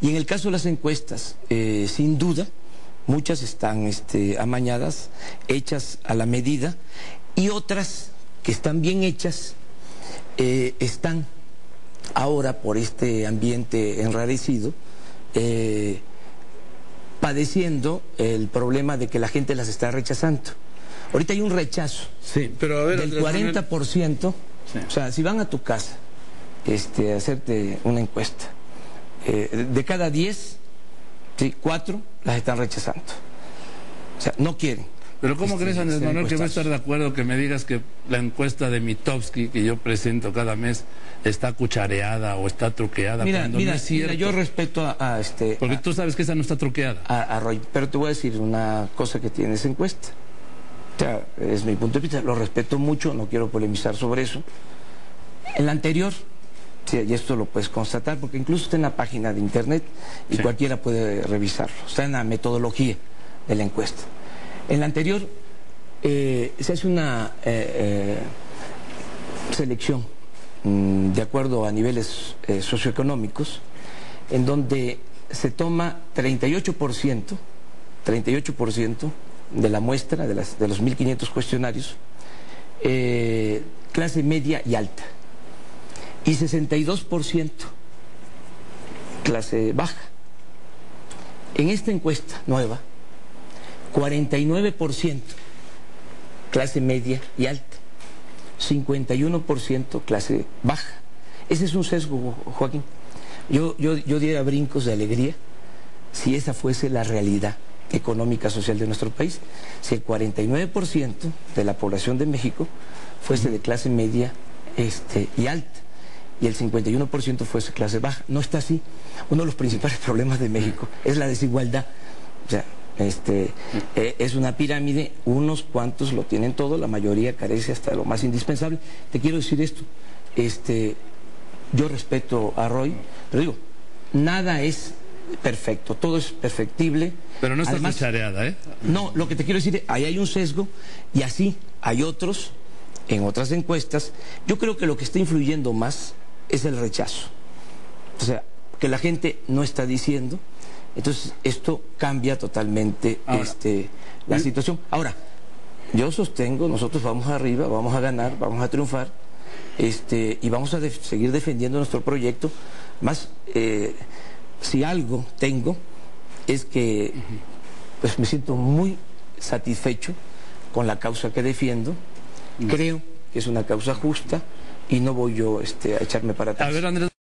Y en el caso de las encuestas, sin duda, muchas están amañadas, hechas a la medida, y otras que están bien hechas, están ahora por este ambiente enrarecido, padeciendo el problema de que la gente las está rechazando. Ahorita hay un rechazo, sí, pero a ver, del 40%, sí. O sea, si van a tu casa a hacerte una encuesta, de cada 10, ¿sí?, 4 las están rechazando. O sea, no quieren. Pero ¿cómo crees, Andrés Manuel, que va a estar de acuerdo que me digas que la encuesta de Mitofsky, que yo presento cada mes, está cuchareada o está truqueada? Mira, cuando no es cierto? yo respeto porque tú sabes que esa no está truqueada. A Roy, pero te voy a decir una cosa que tiene esa encuesta. O sea, es mi punto de vista, lo respeto mucho, no quiero polemizar sobre eso. En la anterior, sí, y esto lo puedes constatar, porque incluso está en la página de internet y sí, cualquiera puede revisarlo. Está en la metodología de la encuesta. En la anterior se hace una selección de acuerdo a niveles socioeconómicos, en donde se toma 38% de la muestra, de los 1.500 cuestionarios, clase media y alta, y 62% clase baja. En esta encuesta nueva, 49% clase media y alta, 51% clase baja. Ese es un sesgo, Joaquín. Yo diera brincos de alegría si esa fuese la realidad económica social de nuestro país, si el 49% de la población de México fuese de clase media y alta, y el 51% fuese clase baja. No está así. Uno de los principales problemas de México es la desigualdad. O sea, es una pirámide, unos cuantos lo tienen todo, la mayoría carece hasta de lo más indispensable. Te quiero decir esto, yo respeto a Roy, pero digo, nada es perfecto, todo es perfectible. Pero no está cuchareada, ¿eh? No, lo que te quiero decir, ahí hay un sesgo, y así hay otros, en otras encuestas. Yo creo que lo que está influyendo más es el rechazo. O sea, que la gente no está diciendo. Entonces, esto cambia totalmente la situación. Ahora, yo sostengo, nosotros vamos arriba, vamos a ganar, vamos a triunfar, y vamos a seguir defendiendo nuestro proyecto. Más, si algo tengo, es que pues, me siento muy satisfecho con la causa que defiendo. Creo que es una causa justa y no voy yo a echarme para atrás. A ver, Andrés.